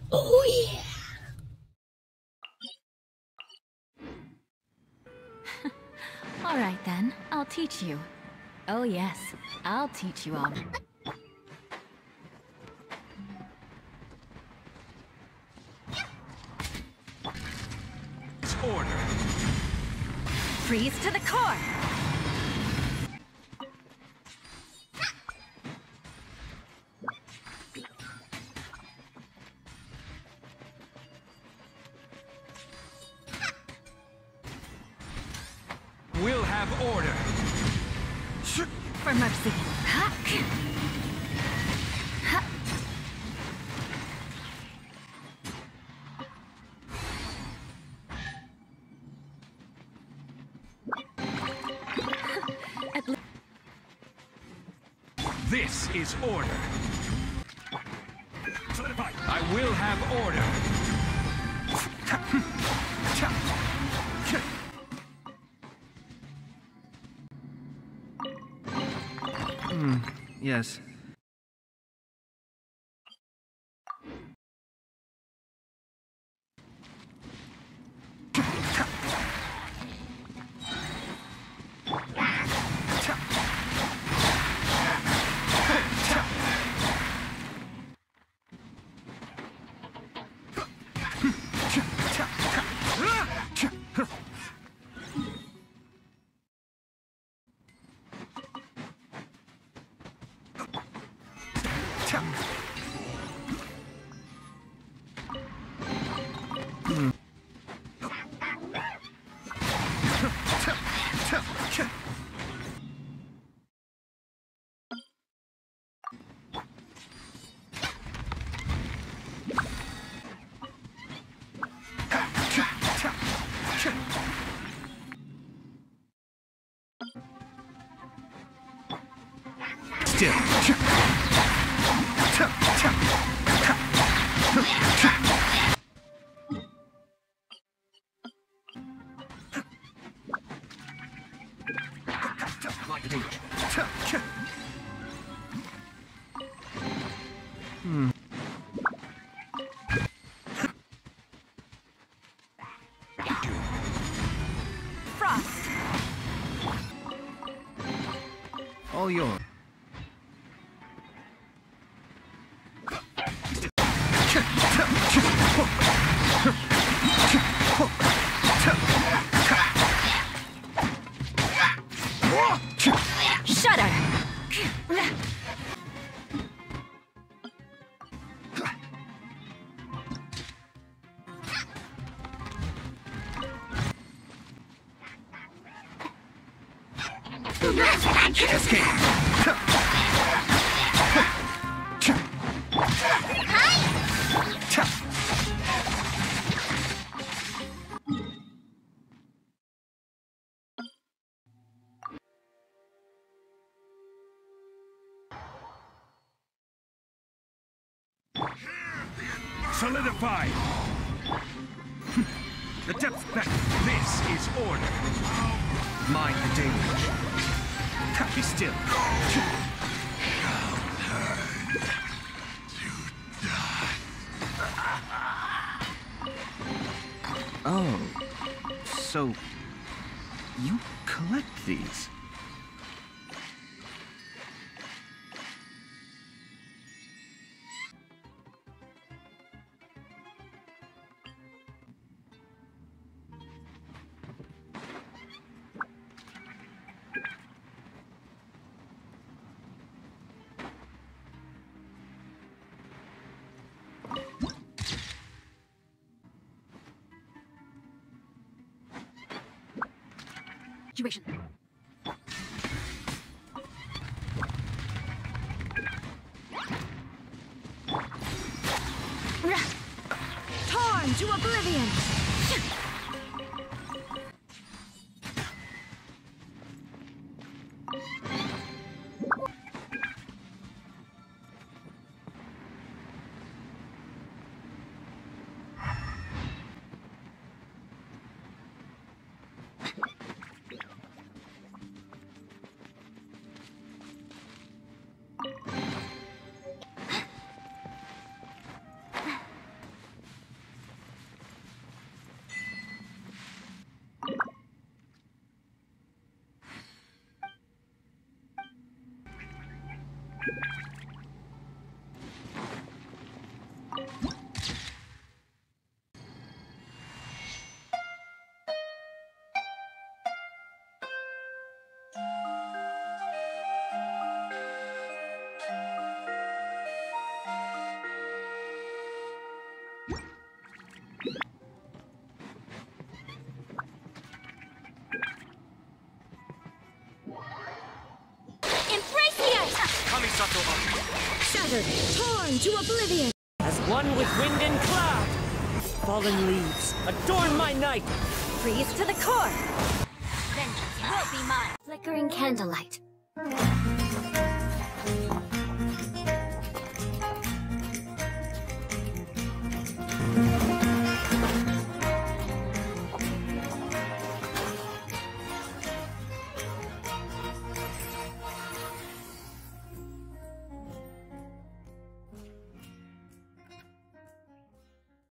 Oh yeah. All right then, I'll teach you. Oh yes, I'll teach you all. Order. Freeze to the core! We'll have order. For mercy. Ha! Ha! This is order. I will have order. Yes. Still. Frost! All yours. Shudder! Solidify. The depth back. This is order. Mind the danger. Be still. Oh, so you collect these? Situation. Torn to oblivion! Shattered, torn to oblivion. As one with wind and cloud. Fallen leaves, adorn my night. Freeze to the core. Vengeance will be mine. Flickering candlelight.